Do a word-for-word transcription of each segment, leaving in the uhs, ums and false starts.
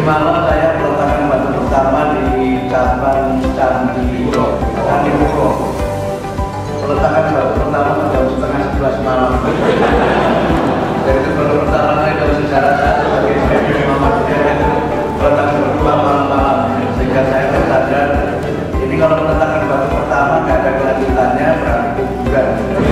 malam saya meletakkan batu pertama di cabang Candi Candi Muro. Meletakkan batu pertama jam setengah sebelas malam. Jadi itu batu pertama saya dalam sejarah saya sebagai sebagai Muhammadiyah itu meletakkan berdua malam-malam, sehingga saya tersadar ini kalau meletakkan batu pertama nggak ada kelanjutannya berarti kuburan.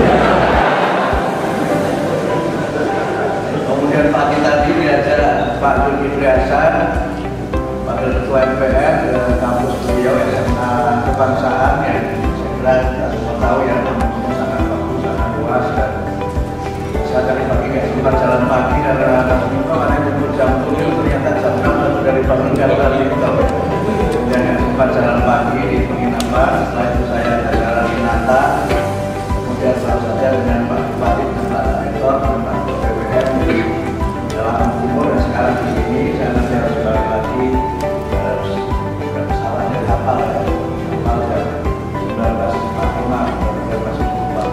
Kemudian pagi tadi diajak Pak Zulkifli Hasan, Wakil Ketua M P R ke kampus beliau S M A Kebangsaan yang saya kira kita semua tahu ya, namanya sangat bagus, sangat luas, dan saya tadi pagi nggak sempat jalan pagi dan atas minggu karena jemput jam tujuh ternyata jam enam baru dari Bangunan tadi itu, kemudian nggak sempat jalan pagi di penginapan. Setelah itu saya jalan di Nata, kemudian selalu saja dengan Pak Bupati dan Pak Rektor dan Pak B W M dalam timur, dan sekarang di sini saya nanti harus balik lagi, harus salahnya kapal ya, kapal yang seribu sembilan ratus empat puluh lima dan masih cukup.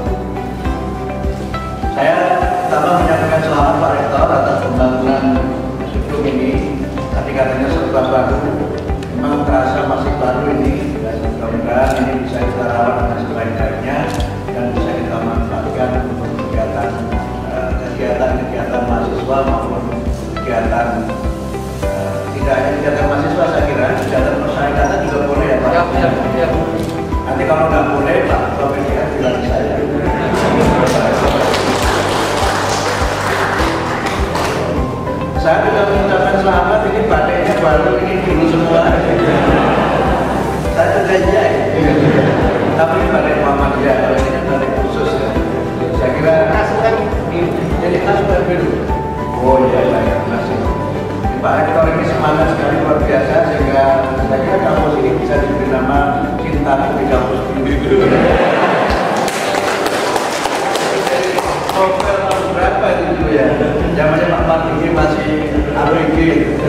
Saya pertama menyampaikan selamat Pak Rektor atas pembangunan gedung ini. Tadi katanya serba baru, memang terasa masih baru ini, dan mudah-mudahan ini bisa kita rawat dengan sebaik-baiknya dan bisa kita manfaatkan untuk kegiatan kegiatan-kegiatan mahasiswa maupun kegiatan uh, tidak hanya kegiatan mahasiswa, saya kira kegiatan persyaratan juga boleh ya Pak. Ya, ya, ya. Nanti kalau nggak boleh Pak Ketua P D I bilang saya. Saya juga mengucapkan selamat, ini badainya baru, ini dulu semua. Saya juga iya, tapi ini badai Muhammadiyah, kalau ini kan badai khusus ya. Saya kira jadi khas U M B dulu. Oh iya, saya masih. Pak Rektor ini semangat sekali, luar biasa, sehingga saya kira kampus ini bisa diberi nama Cintaku di Kampus Biru. Novel tahun berapa itu dulu ya? Zamannya Pak Martini masih A B G.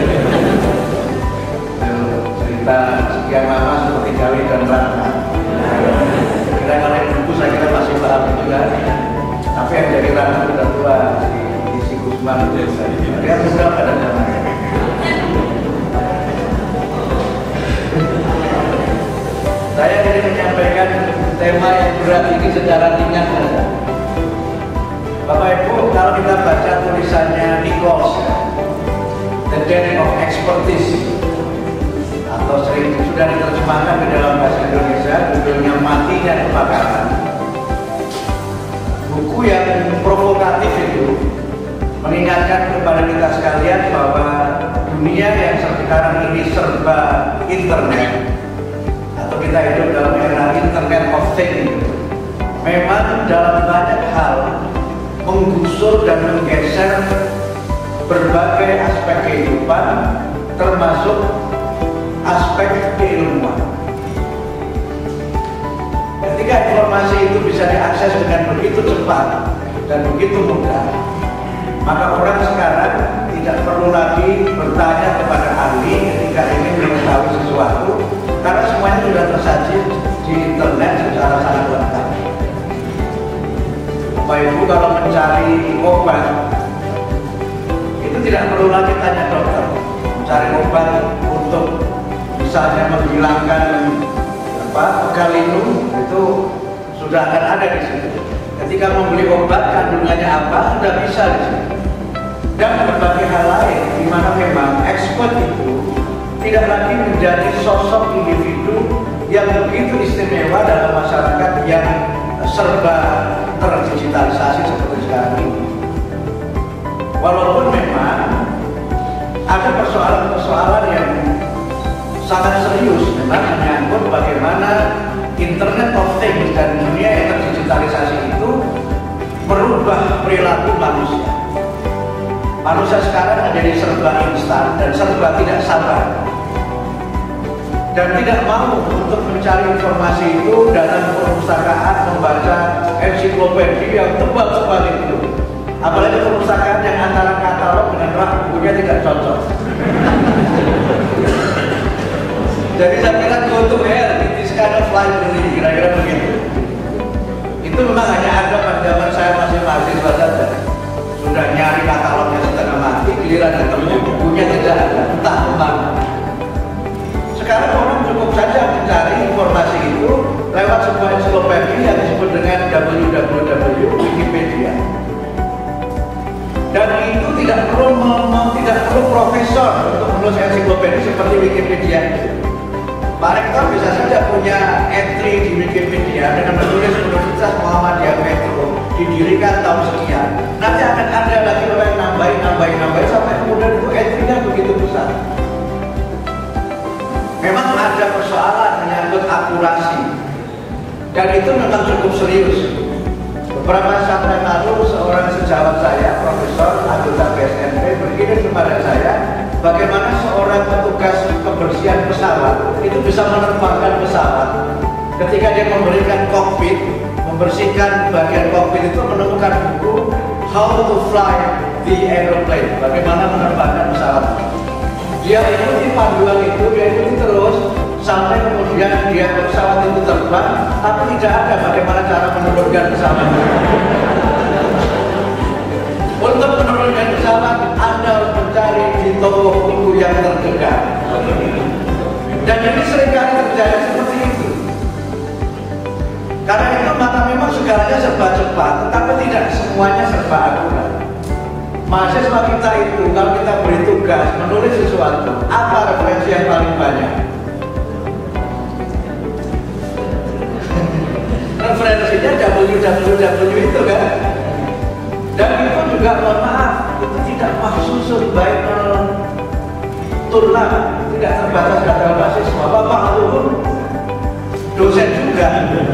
Cerita sekian lama seperti Jawi dan Ratna. Kira kalau yang buku saya kira masih paham itu kan. Tapi yang jadi Ratna sudah tua, di si Gusman itu dia sudah pada zamannya. Saya ingin menyampaikan tema yang berat ini secara ringan saja. Bapak Ibu, kalau kita baca tulisannya Nichols, The Death of Expertise, atau sering sudah diterjemahkan ke dalam bahasa Indonesia, judulnya Matinya Kebakaran. Buku yang provokatif itu mengingatkan kepada kita sekalian bahwa dunia yang sekarang ini serba internet, atau kita hidup dalam era Internet of Things, memang dalam banyak hal menggusur dan menggeser berbagai aspek kehidupan, termasuk aspek keilmuan. Ketika informasi itu bisa diakses dengan begitu cepat dan begitu mudah, maka orang sekarang tidak perlu lagi bertanya kepada ahli ketika ingin mengetahui sesuatu, karena semuanya sudah tersaji di internet secara sangat lengkap. Bapak Ibu kalau mencari obat itu tidak perlu lagi tanya dokter. Mencari obat untuk misalnya menghilangkan apa pegal linu itu sudah akan ada di situ. Ketika membeli obat kandungannya apa sudah bisa di situ. Dan berbagai hal lain di mana memang expert itu tidak lagi menjadi sosok individu yang begitu istimewa dalam masyarakat yang serba terdigitalisasi seperti sekarang ini. Walaupun memang ada persoalan-persoalan yang sangat serius, memang menyangkut bagaimana Internet of Things dan dunia yang terdigitalisasi itu merubah perilaku manusia. Manusia sekarang menjadi serba instan dan serba tidak sabar, dan tidak mau untuk mencari informasi itu dalam perpustakaan, membaca ensiklopedia yang tebal-tebal itu, apalagi perpustakaan yang antara katalog dengan rak bukunya tidak cocok. Jadi saya kira go to hell, it is kind of library, kira-kira begitu. Itu memang hanya ada pada zaman saya masih mahasiswa saja. Sudah nyari katalognya setengah mati, giliran ketemu bukunya tidak ada, entah kemana. profesor untuk menulis ensiklopedia seperti Wikipedia. Pak Rektor bisa saja punya entry di Wikipedia dengan menulis Universitas Muhammadiyah Metro didirikan tahun sekian. Nanti akan ada lagi orang yang nambahin, nambahin, nambahin sampai kemudian itu entry-nya begitu besar. Memang ada persoalan menyangkut akurasi, dan itu memang cukup serius. Beberapa saat yang lalu seorang sejawat saya, profesor anggota B S N P, berkirim kepada saya bagaimana seorang petugas kebersihan pesawat itu bisa menerbangkan pesawat. Ketika dia memberikan kokpit, membersihkan bagian kokpit itu menemukan buku How to Fly the Aeroplane, bagaimana menerbangkan pesawat. Dia ikuti panduan itu, dia ikuti terus sampai kemudian dia pesawat itu terbang, tapi tidak ada bagaimana cara menurunkan pesawat. Untuk menurunkan pesawat, Anda harus mencari di toko buku yang terdekat. Dan ini seringkali terjadi seperti itu. Karena itu maka memang segalanya serba cepat, tetapi tidak semuanya serba akurat. Mahasiswa kita itu kalau kita beri tugas menulis sesuatu, apa referensi yang paling banyak? Referensinya W W W itu kan. Dan itu juga mohon maaf, itu tidak mahsusun baik turna, tidak terbatas kata mahasiswa. Bapak Luhur dosen juga,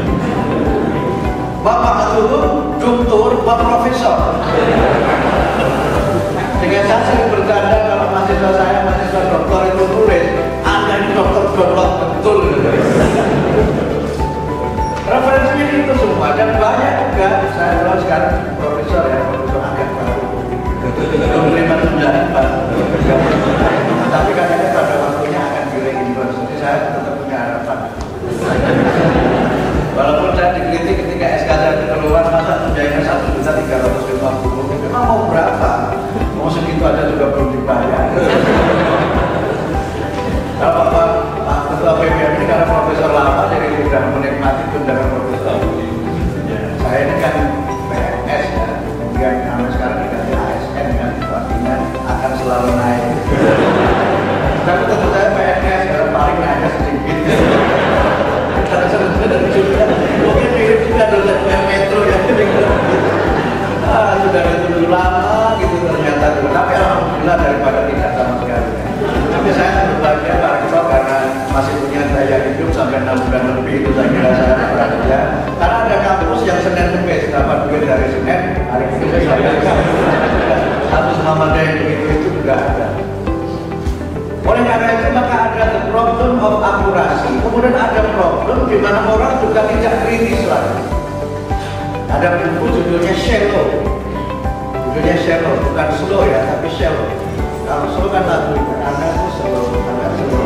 Bapak Luhur doktor, Bapak profesor. Dengan saya sering bercanda kalau mahasiswa saya, mahasiswa doktor itu tulis, Anda ini dokter dokter betul. Referensinya itu semua, dan banyak juga. Saya bilang sekarang profesor ya, profesor agak baru belum lima sembilan empat, tapi katanya pada waktunya akan di-reimburse. Jadi saya tetap punya harapan. Walaupun saya dikritik ketika S K saya keluar, masa tunjangannya satu juta tiga ratus lima puluh, memang mau berapa? Mau segitu aja juga belum dibayar. Nah, Bapak Pak Ketua P B M ini karena profesor lama, jadi sudah menikmati tunjangan profesor. Saya ini kan P N S ya, kemudian namanya sekarang diganti A S N kan, itu artinya akan selalu naik. Tapi tentu saya P N S karena paling naiknya sedikit. Mungkin mirip juga dosen Metro ya. Ah, sudah ditunggu lama gitu ternyata. Tapi alhamdulillah daripada tidak sama sekali. Tapi saya berbahagia Pak Rektor karena masih punya daya hidup sampai enam bulan lebih, itu saya kira saya berbahagia. Karena ada kampus yang Senin Kemis dapat duit dari Senin, hari ini saya kampus Muhammadiyah yang begitu itu juga ada. Oleh karena itu maka ada the problem of akurasi. Kemudian ada problem di mana orang juga tidak kritis lagi. Ada buku judulnya Shallow. Judulnya Shallow, bukan slow ya, tapi shallow. Kalau slow kan lagu, karena itu slow, agak slow.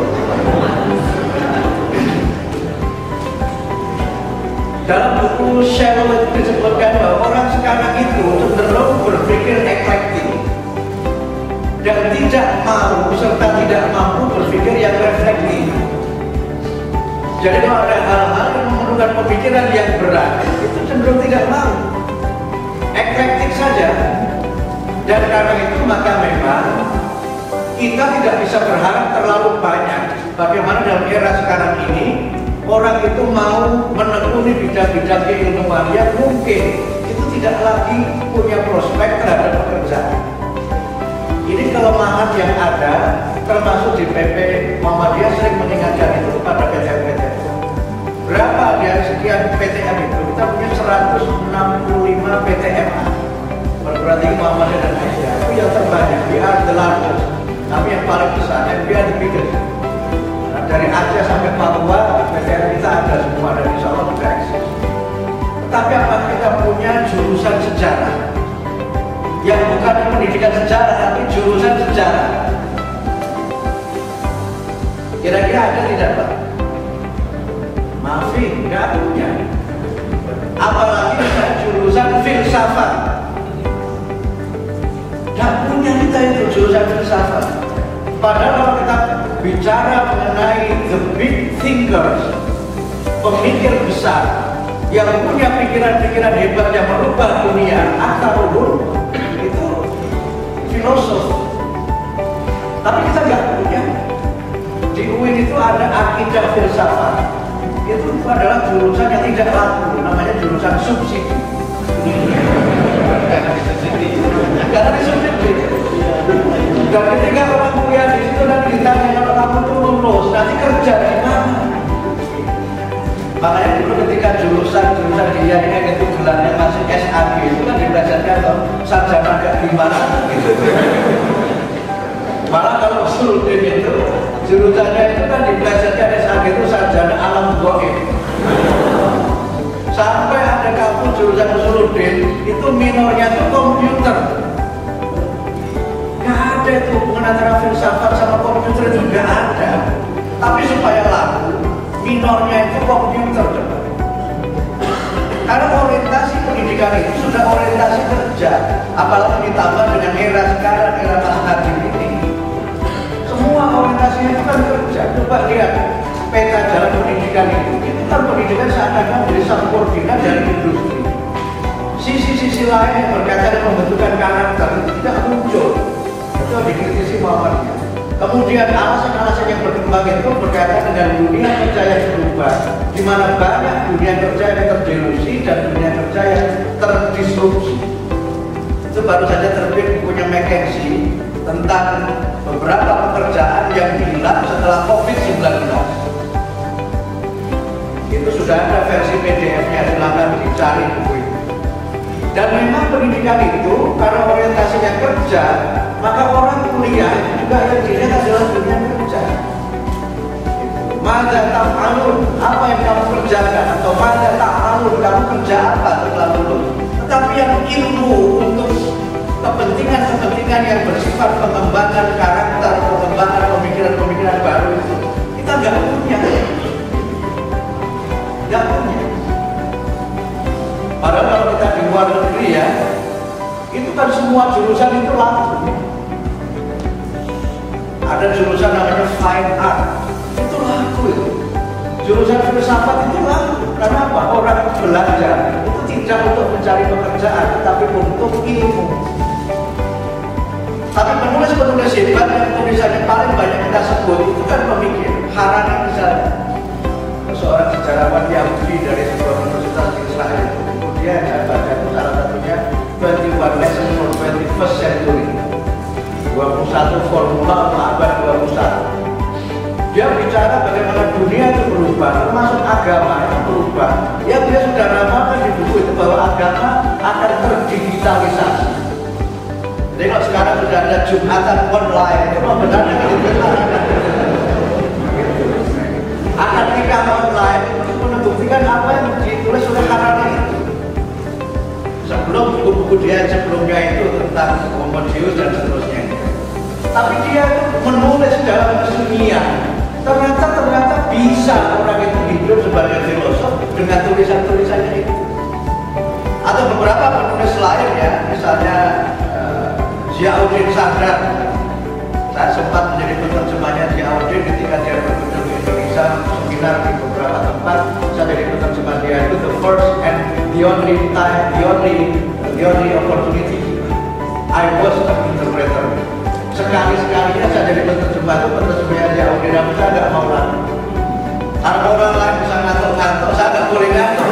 Dalam buku Shallow itu disebutkan bahwa orang sekarang itu cenderung berpikir eklektik dan tidak mau serta tidak mampu berpikir yang reflektif. Jadi kalau ada hal-hal yang memerlukan pemikiran yang berat, itu cenderung tidak mau, eklektik saja. Dan karena itu maka memang kita tidak bisa berharap terlalu banyak. Bagaimana dalam era sekarang ini orang itu mau menekuni bidang-bidang keilmuan yang mungkin itu tidak lagi punya prospek terhadap pekerjaan. Ini kelemahan yang ada, termasuk di P P Muhammadiyah sering mengingatkan itu kepada P T M P T M. Berapa dari sekian P T M itu? Kita punya seratus enam puluh lima P T M A. Berarti Muhammadiyah dan Aisyah itu yang terbanyak, we are the largest. Tapi yang paling besar, and we are the biggest. Nah, dari Aceh sampai Papua, P T M kita ada semua, dan insya Allah juga eksis. Tetapi apa kita punya jurusan sejarah? Yang bukan pendidikan sejarah, tapi jurusan sejarah. Kira-kira ada tidak Pak? Maafin, nggak punya. Apalagi ada jurusan filsafat. Nggak punya kita itu jurusan filsafat. Padahal kalau kita bicara mengenai the big thinkers, pemikir besar, yang punya pikiran-pikiran hebat yang merubah dunia, akar ulum, itu filosof. Tapi kita nggak punya. Di U I N itu ada akidah filsafat. Itu adalah jurusan yang tidak laku, namanya jurusan subsidi. Karena disubsidi. Dan ketika orang kuliah di situ dan ditanya kalau kamu tuh lulus, nanti kerja di mana? Makanya dulu ketika jurusan-jurusan di I A I N itu gelarnya masih S A G itu kan dibelajarkan loh, sarjana gak gimana gitu. Malah kalau Suludin itu jurusannya itu kan dibelajarkan S A G itu sarjana alam goib. Sampai ada kampus jurusan Suludin itu minornya itu komputer. Gak ada itu hubungan antara filsafat sama komputer itu gak ada. Tapi supaya laku, minornya itu komputer. Karena orientasi pendidikan itu sudah orientasi kerja. Apalagi ditambah dengan era sekarang, era Mas Nadiem ini. Semua orientasinya itu kan kerja. Coba lihat peta jalan pendidikan itu. Itu kan pendidikan seakan-akan menjadi subordinat dari industri. Sisi-sisi lain yang berkaitan dengan pembentukan karakter itu tidak muncul. Itu dikritisi Muhammadiyah. Kemudian alasan-alasan yang berkembang itu berkaitan dengan dunia kerja yang berubah, di mana banyak dunia kerja yang terdelusi dan dunia kerja yang terdisrupsi. Itu baru saja terbit bukunya McKinsey tentang beberapa pekerjaan yang hilang setelah COVID sembilan belas. Itu sudah ada versi P D F-nya, silakan dicari buku itu. Dan memang pendidikan itu karena orientasinya kerja, maka orang kuliah juga yang dilihat adalah dunia kerja. Mada ta'alun, apa yang kamu kerjakan, atau mada ta'alun, kamu kerja apa setelah lulus. Tetapi yang ilmu untuk kepentingan-kepentingan yang bersifat pengembangan karakter, pengembangan pemikiran-pemikiran baru itu kita nggak punya, nggak punya. Padahal kalau kita di luar negeri ya, itu kan semua jurusan itu laku. Ada jurusan namanya fine art, itu laku itu. Jurusan filsafat itu laku. Karena apa? Orang belajar itu tidak untuk mencari pekerjaan, tapi untuk ilmu. Tapi penulis-penulis hebat yang tulisannya paling banyak kita sebut itu kan pemikir. Harari misalnya, seorang sejarawan Yahudi dari sebuah universitas di Israel itu. Kemudian saya baca itu salah satunya twenty-one Lessons for twenty-first Century, dua puluh satu formula untuk abad dua puluh satu. Dia bicara bagaimana dunia itu berubah, termasuk agama itu berubah. Ya dia sudah ramalkan di buku itu bahwa agama akan terdigitalisasi. Jadi kalau sekarang sudah ada Jumatan online, itu benarnya gitu. Akan nikah online untuk membuktikan apa yang ditulis oleh Harari itu. Sebelum buku-buku dia sebelumnya itu tentang Homodeus dan seterusnya. Tapi dia itu menulis dalam kesenian. Ternyata ternyata bisa orang itu hidup sebagai filosof dengan tulisan-tulisannya itu. Atau beberapa penulis lain ya, misalnya uh, Ziauddin Sadar. Saya sempat menjadi penerjemahnya Ziauddin ketika dia berkunjung ke Indonesia, seminar di beberapa tempat. Saya jadi penerjemah dia itu the first and the only time, the only, the only opportunity I was an interpreter. Sekali-sekalinya saya jadi penerjemah itu penerjemahnya Ziauddin, namun saya nggak mau lagi. Karena orang lain bisa ngantuk-ngantuk, saya nggak boleh ngantuk.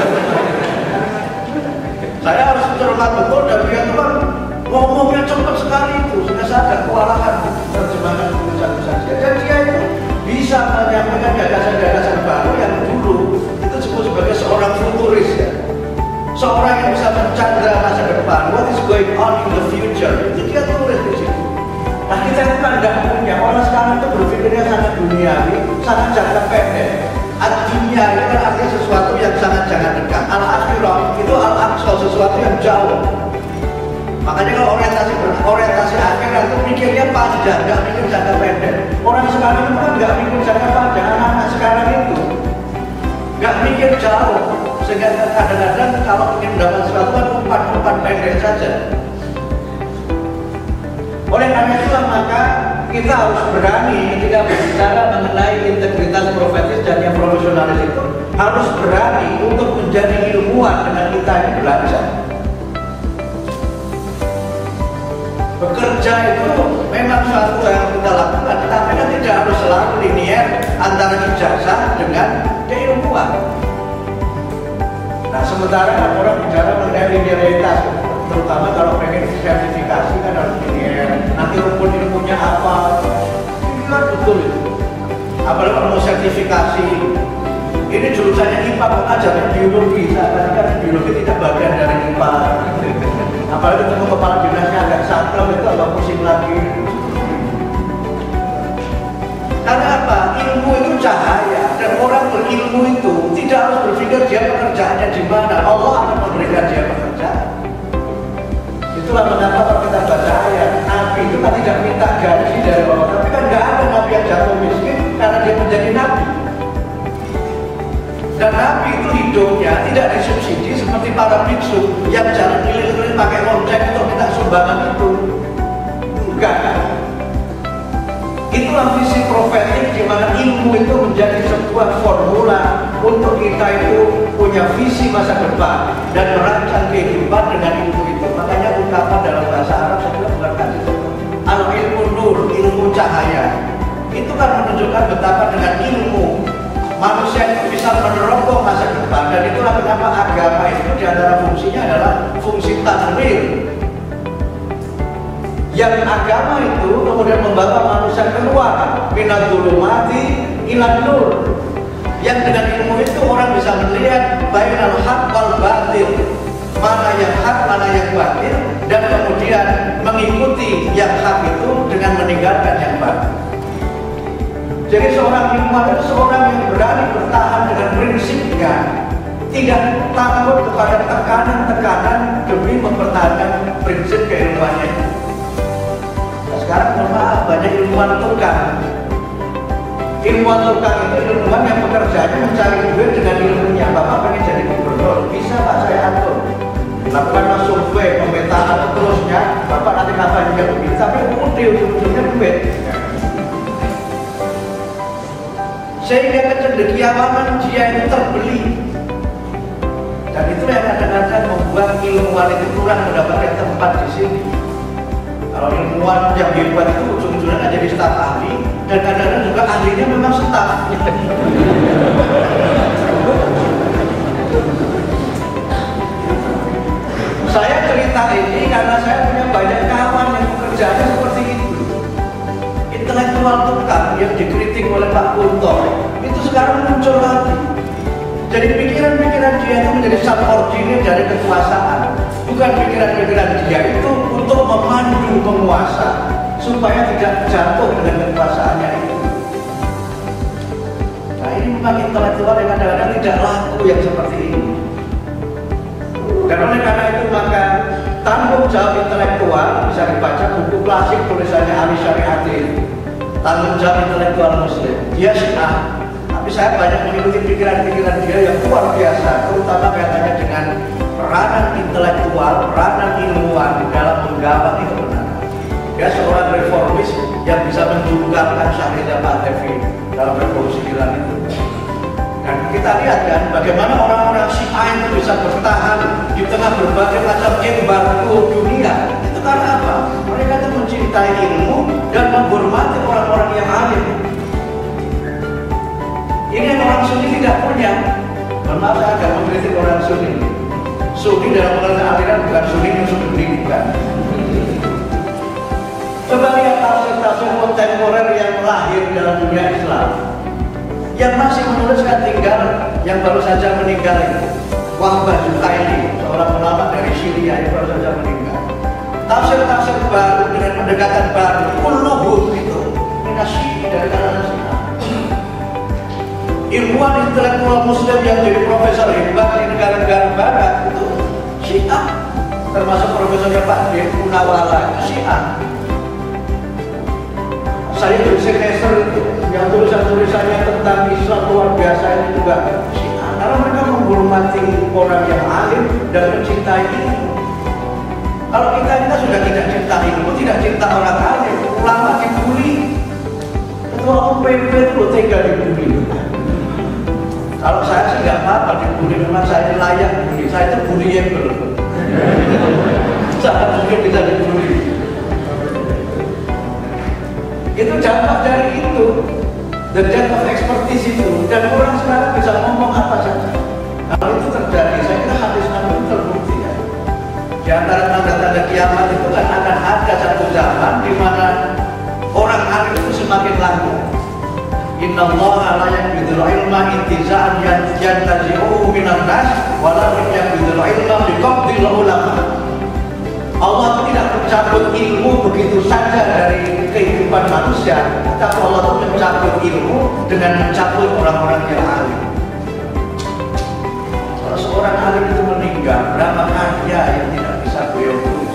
Saya harus mencermat betul dan dia tuh kan ngomongnya cepat sekali itu, sehingga saya agak kewalahan terjemahkan tulisan-tulisan dia. Dan dia itu bisa menyampaikan gagasan-gagasan baru yang dulu itu disebut sebagai seorang futuris ya. Seorang yang bisa mencandra masa depan, what is going on in the future, itu dia tulis di situ. Nah kita itu kan nggak punya, orang sekarang itu berpikirnya sangat duniawi, sangat jangka pendek. Ad-dunia itu kan artinya sesuatu yang sangat jangan dekat. Al-akhirah itu al-aqsa, sesuatu yang jauh. Makanya kalau orientasi orientasi akhirat itu mikirnya panjang, nggak mikir jangka pendek. Orang sekarang itu kan nggak mikir jangka panjang, anak-anak sekarang itu nggak mikir jauh. Sehingga kadang-kadang kalau ingin mendapat sesuatu kan umpan-umpan pendek saja. Oleh karena itulah maka kita harus berani ketika berbicara mengenai integritas profetis dan yang profesionalis itu harus berani untuk menjadi ilmuwan dengan kita ini belajar. Bekerja itu memang memang suatu yang kita lakukan, tapi kan tidak harus selalu linear antara ijazah dengan keilmuan. Nah, sementara kan orang bicara mengenai linearitas, terutama kalau pengen sertifikasi kan harus linear. Nanti rumpun ilmunya apa? Ini kan betul itu. Apalagi kalau mau sertifikasi, ini jurusannya I P A kok ajarnya biologi, karena kan biologi tidak bagian dari I P A. Apalagi ketemu kepala dinasnya agak saklem itu agak pusing lagi. Karena apa? Ilmu itu cahaya, dan orang berilmu itu tidak harus berpikir dia pekerjaannya di mana. Allah akan memberikan dia pekerjaan. Itulah mengapa kalau kita baca ayat, Nabi itu kan tidak minta gaji dari Allah, tapi kan nggak ada Nabi yang jatuh miskin karena dia menjadi Nabi. Dan Nabi itu hidupnya tidak disubsidi seperti para biksu yang jalan keliling-keliling pakai lonceng untuk minta sumbangan itu. Enggak. Itulah visi profetik di mana ilmu itu menjadi sebuah formula untuk kita itu punya visi masa depan dan merancang kehidupan dengan ilmu itu. Makanya ungkapan dalam bahasa Arab saya bilang bukan kasih al ilmu nur, ilmu cahaya. Itu kan menunjukkan betapa dengan ilmu manusia itu bisa meneroboh masa depan, dan itulah kenapa agama itu diantara fungsinya adalah fungsi tanwir. Yang agama itu kemudian membawa manusia keluar minad dzulumati ilan nur. Yang dengan ilmu itu orang bisa melihat bainal haq wal batil, mana yang hak, mana yang batil, dan kemudian mengikuti yang hak itu dengan meninggalkan yang batil. Jadi seorang ilmuwan itu seorang yang berani bertahan dengan prinsipnya, tidak takut kepada tekanan-tekanan demi mempertahankan prinsip keilmuannya itu. Nah, sekarang mohon maaf, banyak ilmuwan tukang. Ilmuwan tukang itu ilmuwan yang pekerjaannya mencari duit dengan ilmunya. Bapak pengen jadi gubernur, bisa Pak, saya atur. Lakukan survei, pemetaan, seterusnya. Bapak nanti kapan juga begitu, tapi kemudian ujung-ujungnya duit. Sehingga kecendekiawanan dia itu terbeli, dan itu yang kadang-kadang membuat ilmuwan itu kurang mendapatkan tempat di sini. Kalau ilmuwan yang hebat itu ujung-ujungnya jadi staf ahli, dan kadang-kadang juga ahlinya memang staf. Saya cerita ini karena saya punya banyak kawan yang pekerjaannya seperti itu. Intelektual tukang yang dikritik oleh Pak Kunto itu sekarang muncul lagi. Jadi pikiran-pikiran dia itu menjadi subordinate dari kekuasaan, bukan pikiran-pikiran dia itu untuk memandu penguasa supaya tidak jatuh dengan kekuasaannya itu. Nah, ini memang intelektual yang kadang-kadang tidak laku yang seperti ini. Dan oleh karena itu maka tanggung jawab intelektual bisa dibaca buku klasik tulisannya Ali Syariati. Tanggung jawab intelektual Muslim. Dia Syiah, tapi saya banyak mengikuti pikiran-pikiran dia yang luar biasa, terutama kaitannya dengan peranan intelektual, peranan ilmuwan dalam menggawangi kebenaran. Dia seorang reformis yang bisa mendungkapkan Syahridah Pahlavi dalam revolusi Iran itu. Dan kita lihat kan bagaimana orang-orang Syiah itu bisa bertahan di tengah berbagai macam embargo dunia. Itu karena apa? Mereka itu mencintai ilmu dan menghormati orang-orang yang alim. Ini yang orang Sunni tidak punya. Mohon maaf, saya agak mengkritik orang Sunni. Sunni dalam pengertian aliran bukan Sunni musuh pendidikan. Coba lihat tafsir-tafsir kontemporer yang lahir dalam dunia Islam, yang masih menuliskan tinggal yang baru saja meninggal itu. Wahbah Zuhaili, seorang ulama dari Syria yang baru saja meninggal. Tafsir-tafsir baru dengan pendekatan baru, kulluhum itu minasyi dari kalangan Syiah. Ilmuwan intelektual Muslim yang jadi profesor hebat di negara-negara Barat itu Syiah, termasuk profesornya Pak Din Punawala itu Syiah. Saya Yusuf Nesser itu yang tulisan-tulisannya tentang Islam luar biasa ini juga Syiah, karena mereka menghormati orang yang alim dan mencintai ilmu. Kalau kita kita sudah tidak cinta ilmu, tidak cinta orang alim, ulama dibully. Ketua U P P itu tega dibully. Kalau saya sih nggak apa-apa dibully, memang saya layak dibully. Saya itu bullyable. Sangat mungkin bisa dibully. Itu dampak dari itu, the depth of expertise itu, dan orang sekarang bisa ngomong apa saja. Kalau itu terjadi, saya kira hadis Nabi itu terbukti ya. Di antara tanda-tanda kiamat itu kan akan ada satu zaman di mana orang alim itu semakin langgeng. Inna Allah la yaqbidul ilma intiza'an yantazi'uhu minan nas wa la yaqbidul ilma biqabdil ulama. Allah itu tidak mencabut ilmu begitu saja dari kehidupan manusia, tapi Allah itu mencabut ilmu dengan mencabut orang-orang yang alim. Kalau seorang alim itu meninggal, berapa karya yang tidak bisa beliau tulis.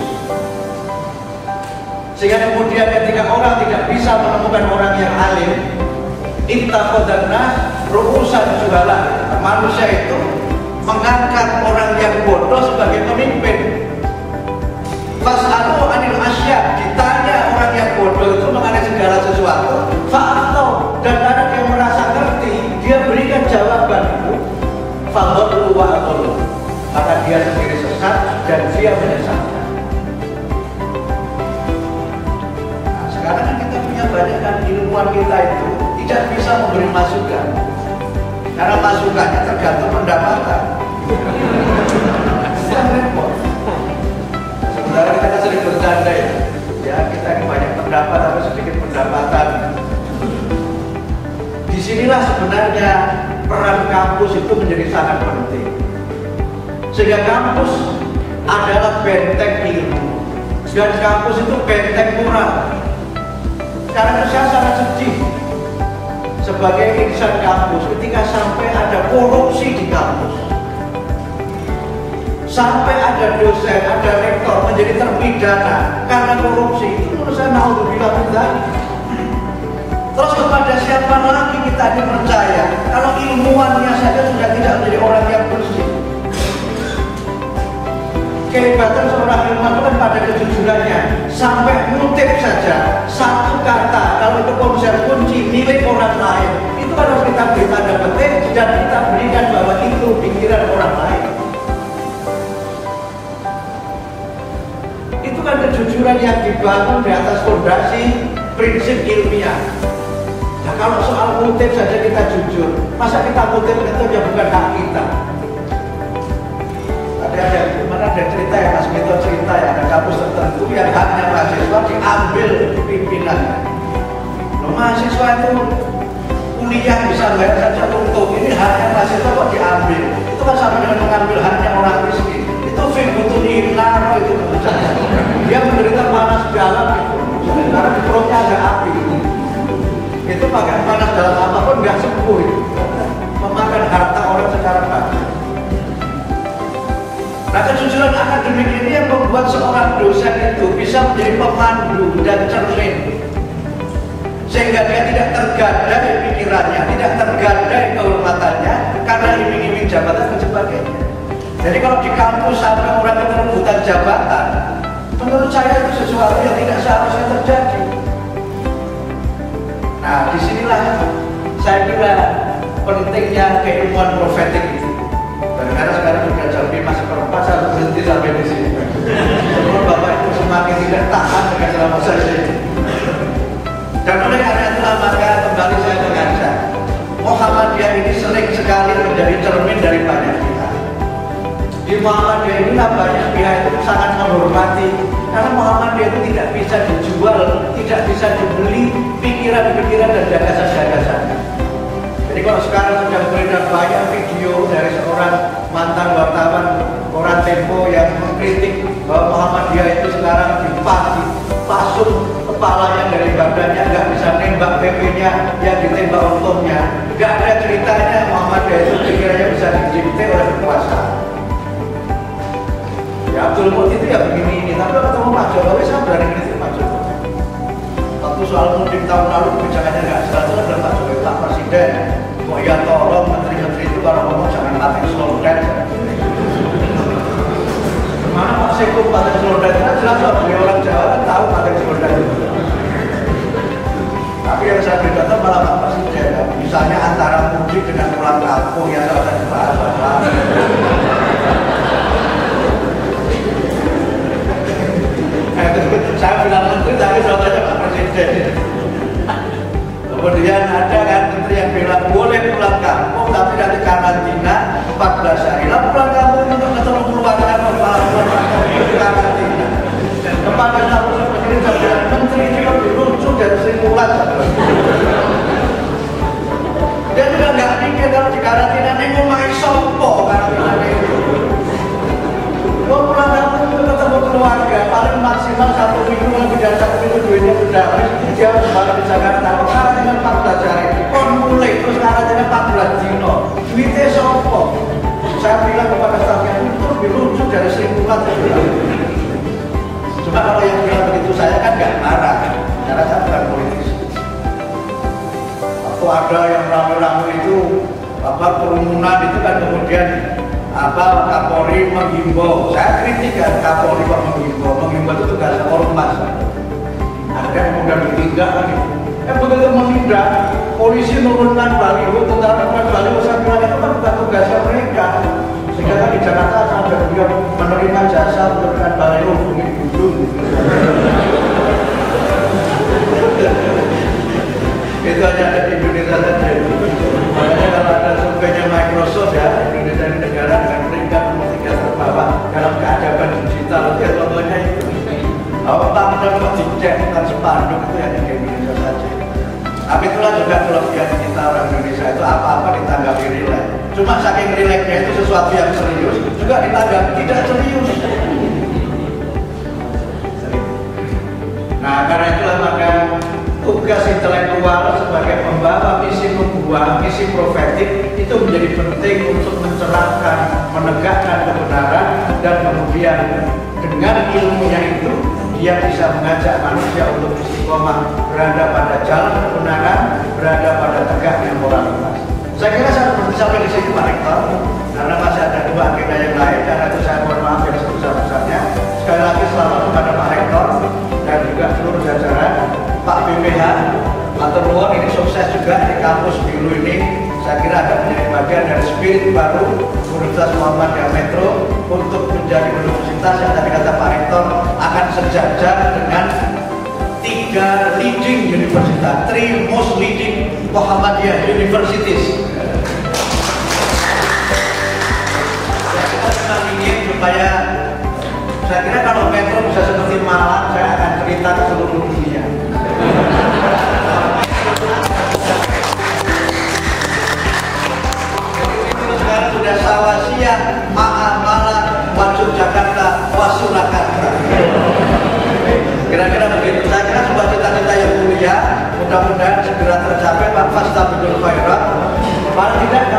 Sehingga kemudian ketika orang tidak bisa menemukan orang yang alim, ittaqadan nas ru'usan juhala. Manusia itu mengangkat orang yang bodoh sebagai pemimpin. Fas'alu anil asya, ditanya orang yang bodoh itu mengenai segala sesuatu, fa'atau, dan karena dia merasa ngerti, dia berikan jawaban itu, fa'adlu wa'adlu, maka dia sendiri sesat dan dia menyesatkan. Nah, sekarang kita punya banyak kan ilmuwan kita itu tidak bisa memberi masukan, karena masukannya tergantung pendapatan. Kita repot. Sebenarnya kita sering bercanda ya, ya kita ini banyak pendapat tapi sedikit pendapatan. Disinilah sebenarnya peran kampus itu menjadi sangat penting. Sehingga kampus adalah benteng ilmu, dan kampus itu benteng moral. Karena saya sangat sedih sebagai insan kampus ketika sampai ada korupsi di kampus. Sampai ada dosen, ada rektor menjadi terpidana karena korupsi. Itu menurut saya naudzubillah min dzalik. Terus kepada siapa lagi kita dipercaya kalau ilmuwannya saja sudah tidak menjadi orang yang bersih? Kehebatan seorang ilmuwan itu kan pada kejujurannya. Sampai ngutip saja satu kata, kalau itu konsep kunci milik orang lain, itu kan harus kita beri tanda petik dan kita berikan bahwa itu pikiran orang lain. Itu kan kejujuran yang dibangun di atas fondasi prinsip ilmiah. Nah, kalau soal kutip saja kita jujur, masa kita kutip itu ya bukan hak kita. Ada ada mana ada cerita ya, Mas Mito cerita ya, ada kampus tertentu yang haknya mahasiswa diambil pimpinannya. Loh, mahasiswa itu kuliah bisa bayar saja untuk ini haknya mahasiswa kok diambil? Itu kan sama dengan mengambil haknya orang miskin. Itu fibutuni naro itu dia menderita panas dalam itu karena di perutnya ada api. Itu pakai panas dalam apapun nggak sembuh itu. Memakan harta orang secara batin. Nah, kejujuran akademik ini yang membuat seorang dosen itu bisa menjadi pemandu dan cermin, sehingga dia tidak tergadai pikirannya, tidak tergadai kehormatannya karena iming-iming jabatan dan sebagainya. Jadi kalau di kampus sampai orang itu rebutan jabatan, menurut saya itu sesuatu yang tidak seharusnya terjadi. Nah, disinilah saya kira pentingnya keilmuan profetik itu. Dan karena sekarang sudah jam lima seperempat, saya harus berhenti sampai di sini. Sebelum Bapak itu semakin tidak tahan dengan selama saya ini. Dan oleh karena itulah maka kembali saya mengajak, Muhammadiyah ini sering sekali menjadi cermin dari banyak pihak. Di Muhammadiyah inilah banyak pihak itu sangat menghormati, karena Muhammadiyah itu tidak bisa dijual, tidak bisa dibeli pikiran-pikiran dan gagasan-gagasan. Jadi kalau sekarang sudah beredar banyak video dari seorang mantan wartawan koran Tempo yang mengkritik bahwa Muhammadiyah itu sekarang dipasung, dipasung kepalanya dari badannya, nggak bisa nembak P P-nya, yang ditembak untungnya. Nggak ada ceritanya Muhammadiyah itu pikirannya bisa didikte oleh kekuasaan. Ya Abdul Mut itu ya begini ini, tapi kalau ketemu Pak Jokowi saya berani kritik Pak Jokowi. Waktu soal mudik tahun lalu kebijakannya nggak jelas, dan Pak Jokowi Pak Presiden, kok ya tolong menteri-menteri itu kalau ngomong jangan pakai slogan. Mana Pak Sekut pakai slogan? Kan jelas loh, beliau orang Jawa kan tahu pakai slogan itu. Tapi yang saya berkata malah Pak Presiden, misalnya antara mudik dengan pulang kampung yang saya usah dibahas. Saya bilang menteri tapi contohnya Pak Presiden. Kemudian ada kan menteri yang bilang boleh pulang kampung tapi nanti karantina empat belas hari. Lah pulang kampung untuk ketemu keluarga kepala karantina. Kepada satu seperti ini saya bilang menteri ini lebih lucu dari Sri Mulat. Dia juga nggak mikir kalau di karantina ini mau main sopo karantina itu. Mau pulang kampung untuk ketemu keluarga paling maksimal satu minggu lebih dari satu minggu duitnya sudah habis. Dia harus balik di Jakarta. Karantina empat belas hari. Kon mulai terus karantina empat belas dino. Duitnya sopo. Saya bilang kepada stafnya itu lebih lucu dari Sri Mulat. Cuma kalau yang bilang begitu saya kan nggak marah, karena saya bukan politisi. Waktu ada yang rame-rame itu, apa kerumunan itu kan kemudian apa Kapolri menghimbau, saya kritik kan Kapolri kok menghimbau, menghimbau itu tugas ormas. Ada yang kemudian ditindak kan itu. Eh begitu menindak, polisi menurunkan baliho, tentara menurunkan baliho, saya bilang itu kan bukan tugasnya mereka. Sehingga kan di Jakarta sampai dia menerima jasa menurunkan baliho, mungkin dulu. Itu hanya ada di Indonesia saja. Makanya kalau ada surveinya Microsoft ya, Indonesia ini negara dengan peringkat nomor tiga terbawah dalam keadaban digital. Ya contohnya itu. Kalau tanda dicek bukan spanduk itu hanya di Indonesia saja. Tapi itulah juga kelebihan kita orang Indonesia itu apa-apa ditanggapi rileks. Cuma saking rileksnya itu sesuatu yang serius juga ditanggapi tidak serius. Nah karena itulah maka tugas intelektual sebagai pembawa misi nubuah, misi profetik itu menjadi penting untuk mencerahkan, menegakkan kebenaran dan kemudian dengan ilmunya itu dia bisa mengajak manusia untuk istiqomah berada pada jalan kebenaran, berada pada tegaknya moralitas. Saya kira saya berhenti sampai di sini Pak Rektor, karena masih ada dua agenda yang lain, karena itu saya mohon maaf yang sebesar-besarnya. Sekali lagi selamat kepada Pak Rektor dan juga seluruh jajaran Pak B P H, Matur nuwun, ini sukses juga di kampus biru ini. Saya kira akan menjadi bagian dari spirit baru Universitas Muhammadiyah Metro untuk menjadi universitas yang tadi kata Pak Rektor akan sejajar dengan tiga leading universitas, three most leading Muhammadiyah universities. Saya kira kita ingin supaya saya kira kalau Metro bisa seperti Malang, saya akan cerita ke seluruh dunia. Sekarang sudah Sawasiyah, Ma'amalah, Wajud Jakarta, Wasurakarta. Kira-kira begitu. Saya kira sebuah cita-cita yang mulia, mudah-mudahan segera tercapai. Pak Fastabidul Khairat. Paling tidak